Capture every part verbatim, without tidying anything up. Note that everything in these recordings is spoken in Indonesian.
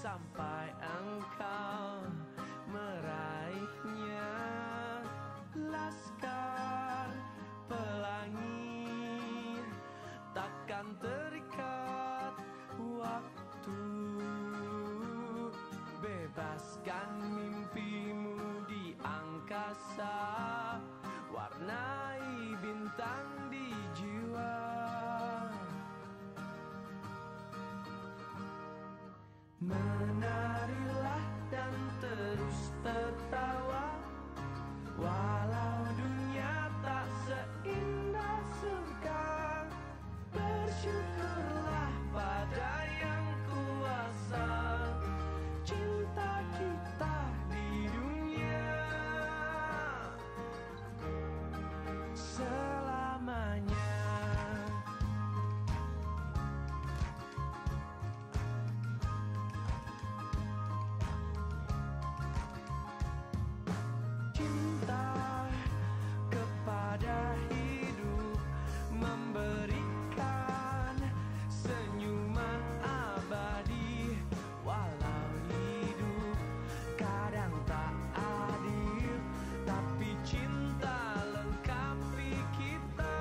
sampai engkau meraihnya. Laskar pelangi takkan terikat waktu. Bebaskan mimpimu di angkasa, warnai bintang di jiwa. Menarilah dan terus tertawa, walau dunia tak seindah surga. Bersyukurlah pada yang kuasa, cinta kita di dunia selamanya. Pada hidup memberikan senyuman abadi, walau hidup kadang tak adil, tapi cinta lengkapi kita.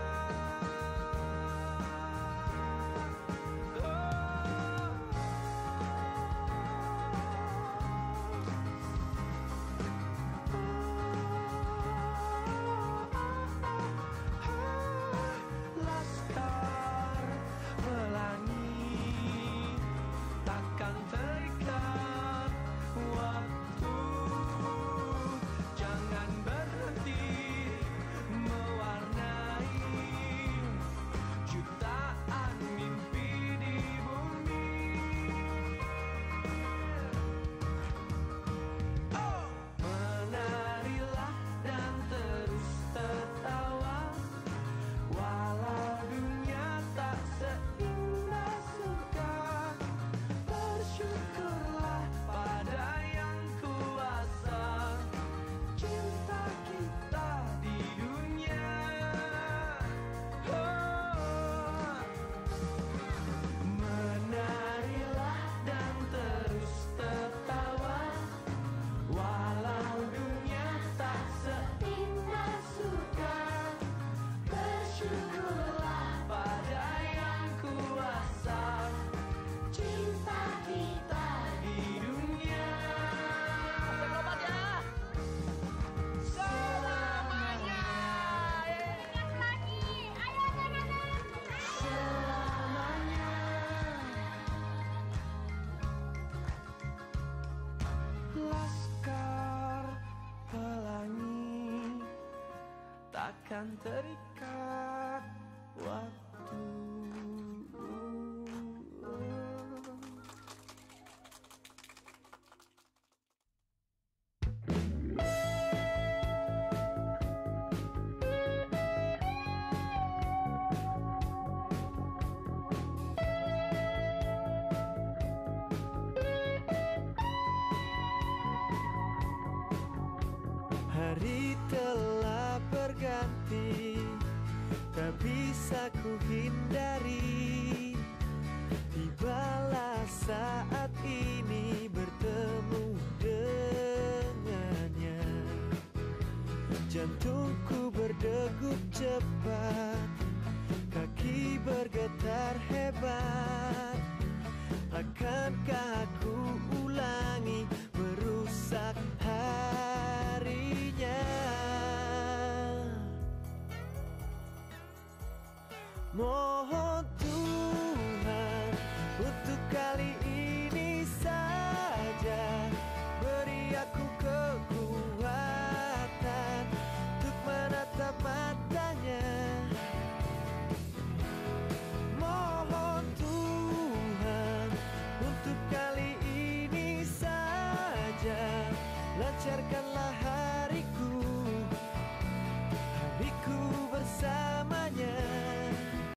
Takkan terikat waktu. Hari telah berganti, tak bisa ku hindari. Tibalah saat ini bertemu dengannya. Jantungku berdegup cepat, kaki bergetar hebat. Akankah aku ulangi merusak harinya? Mohon Tuhan untuk kali ini saja beri aku kekuatan untuk menatap matanya. Mohon Tuhan untuk kali ini saja lancarkanlah hariku.